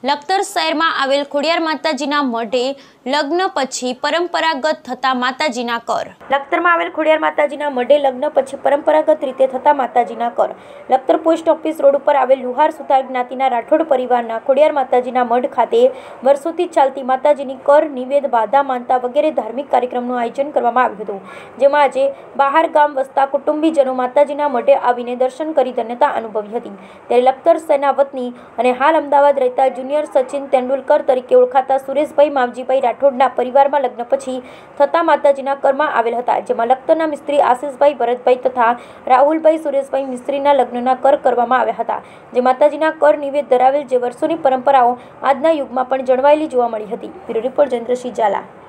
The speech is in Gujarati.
લખતર શહેરમાં આવેલ ખોડિયાર માતાજીના મઢે લગ્ન પછી પરંપરાગત થતા માતાજીના કર. લખતરમાં આવેલ ખોડિયાર માતાજીના મઢે લગ્ન પછી પરંપરાગત રીતે થતા માતાજીના કર. લખતર પોસ્ટ ઓફિસ રોડ ઉપર આવેલ લુહાર સુથાર જ્ઞાતિના રાઠોડ પરિવારના ખોડિયાર માતાજીના મઢ ખાતે વર્ષોથી ચાલતી માતાજીની કર, નિવેદ, બાધા માનતા વગેરે ધાર્મિક કાર્યક્રમનું આયોજન કરવામાં આવ્યું હતું, જેમાં આજે બહાર ગામ વસતા કુટુંબીજનો માતાજીના મઢે આવીને દર્શન કરી ધન્યતા અનુભવી હતી. ત્યારે લખતર શહેરના વતની અને હાલ અમદાવાદ રહેતા જુનિયર સચિન તેંડુલકર તરીકે ઓળખાતા સુરેશભાઈ માવજીભાઈ રાઠોડના પરિવારમાં લગ્ન પછી થતા માતાજીના કરમાં આવેલ હતા, જેમાં લખતરના મિસ્ત્રી આશિષભાઈ ભરતભાઈ તથા રાહુલભાઈ સુરેશભાઈ મિસ્ત્રીના લગ્નના કર કરવામાં આવ્યા હતા, જે માતાજીના કર નિવેદ ધરાવેલ જે વર્ષોની પરંપરાઓ આજના યુગમાં પણ જળવાયેલી જોવા મળી હતી. Bureau report Chandrasinh Jhala.